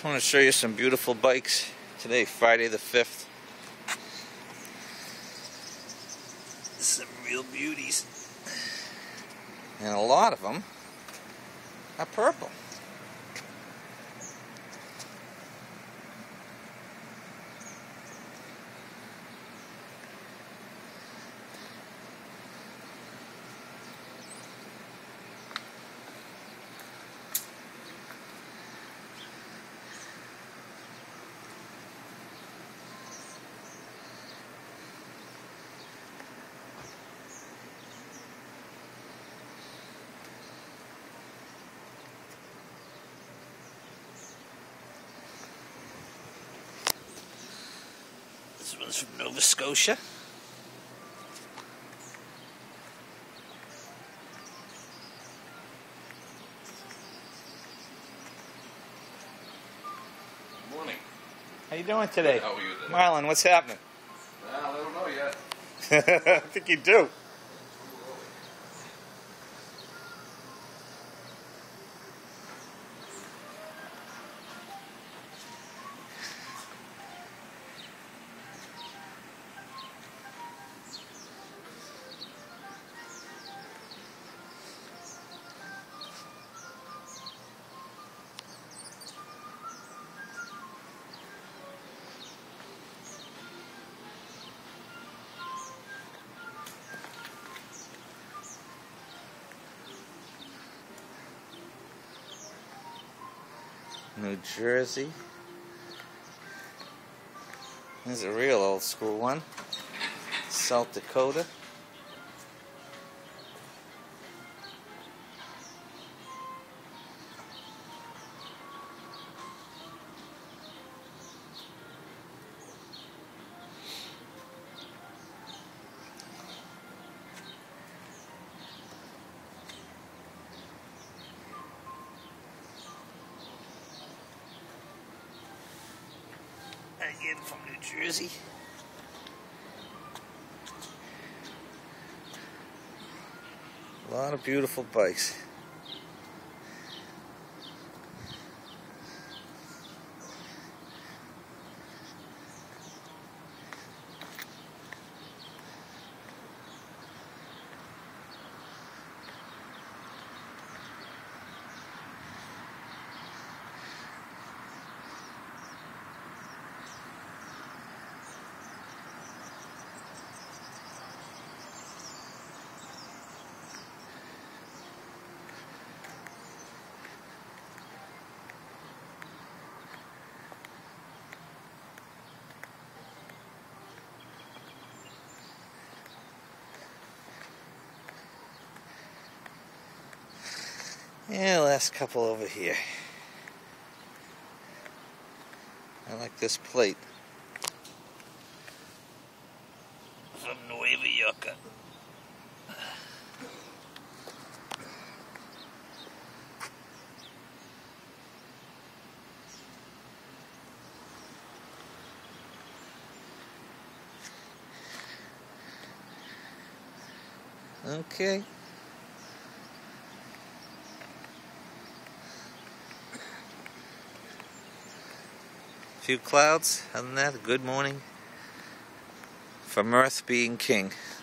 I want to show you some beautiful bikes today, Friday the 5th. Some real beauties. And a lot of them are purple. This one's from Nova Scotia. Good morning. How you doing today? How are you today? Marlon, what's happening? I don't know yet. I think you do. New Jersey. Here's a real old school one. South Dakota. Again from New Jersey. A lot of beautiful bikes. Yeah, last couple over here. I like this plate. From Nueva York. Okay. Few clouds. Other than that, a good morning from Earth being king.